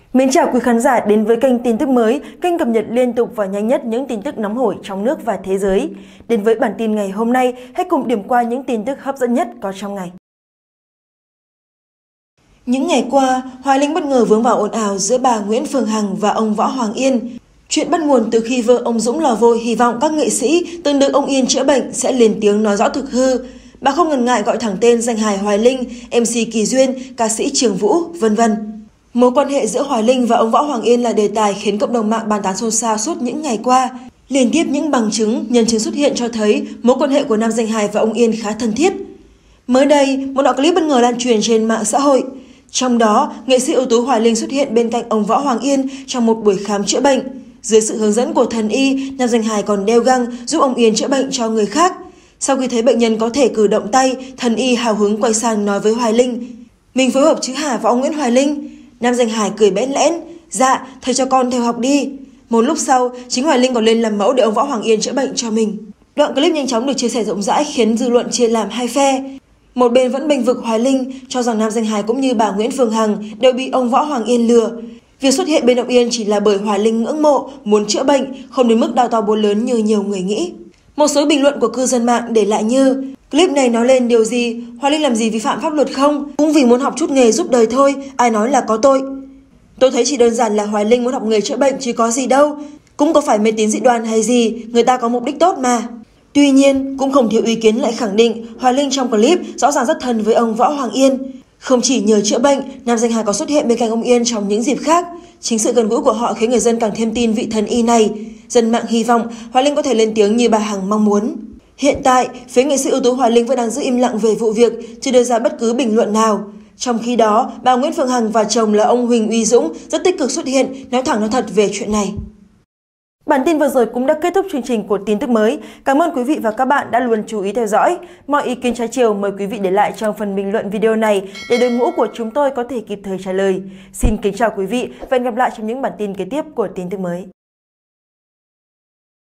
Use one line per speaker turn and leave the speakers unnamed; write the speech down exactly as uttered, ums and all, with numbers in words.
Mến chào quý khán giả đến với kênh tin tức mới, kênh cập nhật liên tục và nhanh nhất những tin tức nóng hổi trong nước và thế giới. Đến với bản tin ngày hôm nay, hãy cùng điểm qua những tin tức hấp dẫn nhất có trong ngày. Những ngày qua, Hoài Linh bất ngờ vướng vào ồn ào giữa bà Nguyễn Phương Hằng và ông Võ Hoàng Yên. Chuyện bắt nguồn từ khi vợ ông Dũng lò vôi hy vọng các nghệ sĩ từng được ông Yên chữa bệnh sẽ lên tiếng nói rõ thực hư. Bà không ngần ngại gọi thẳng tên danh hài Hoài Linh, em xê Kỳ Duyên, ca sĩ Trường Vũ, vân vân. Mối quan hệ giữa Hoài Linh và ông Võ Hoàng Yên là đề tài khiến cộng đồng mạng bàn tán xôn xao suốt những ngày qua. Liên tiếp những bằng chứng, nhân chứng xuất hiện cho thấy mối quan hệ của nam danh hài và ông Yên khá thân thiết. Mới đây, một đoạn clip bất ngờ lan truyền trên mạng xã hội. Trong đó, nghệ sĩ ưu tú Hoài Linh xuất hiện bên cạnh ông Võ Hoàng Yên trong một buổi khám chữa bệnh. Dưới sự hướng dẫn của thần y, nam danh hài còn đeo găng giúp ông Yên chữa bệnh cho người khác. Sau khi thấy bệnh nhân có thể cử động tay, thần y hào hứng quay sang nói với Hoài Linh: "Mình phối hợp chứ hả và ông Nguyễn Hoài Linh?" Nam danh hài cười bẽn lẽn: "Dạ, thầy cho con theo học đi." Một lúc sau, chính Hoài Linh còn lên làm mẫu để ông Võ Hoàng Yên chữa bệnh cho mình. Đoạn clip nhanh chóng được chia sẻ rộng rãi khiến dư luận chia làm hai phe. Một bên vẫn bênh vực Hoài Linh, cho rằng nam danh hài cũng như bà Nguyễn Phương Hằng đều bị ông Võ Hoàng Yên lừa. Việc xuất hiện bên ông Yên chỉ là bởi Hoài Linh ngưỡng mộ, muốn chữa bệnh, không đến mức đao to búa lớn như nhiều người nghĩ. Một số bình luận của cư dân mạng để lại như: "Clip này nói lên điều gì? Hoài Linh làm gì vi phạm pháp luật không? Cũng vì muốn học chút nghề giúp đời thôi, ai nói là có tội. Tôi thấy chỉ đơn giản là Hoài Linh muốn học nghề chữa bệnh chứ có gì đâu. Cũng có phải mê tín dị đoan hay gì, người ta có mục đích tốt mà." Tuy nhiên, cũng không thiếu ý kiến lại khẳng định Hoài Linh trong clip rõ ràng rất thân với ông Võ Hoàng Yên. Không chỉ nhờ chữa bệnh, nam danh hài có xuất hiện bên cạnh ông Yên trong những dịp khác. Chính sự gần gũi của họ khiến người dân càng thêm tin vị thần y này. Dân mạng hy vọng Hoài Linh có thể lên tiếng như bà Hằng mong muốn. Hiện tại, phía nghệ sĩ ưu tú Hoài Linh vẫn đang giữ im lặng về vụ việc, chưa đưa ra bất cứ bình luận nào. Trong khi đó, bà Nguyễn Phương Hằng và chồng là ông Huỳnh Uy Dũng rất tích cực xuất hiện, nói thẳng nói thật về chuyện này. Bản tin vừa rồi cũng đã kết thúc chương trình của tin tức mới. Cảm ơn quý vị và các bạn đã luôn chú ý theo dõi. Mọi ý kiến trái chiều mời quý vị để lại trong phần bình luận video này để đội ngũ của chúng tôi có thể kịp thời trả lời. Xin kính chào quý vị và hẹn gặp lại trong những bản tin kế tiếp của tin tức mới.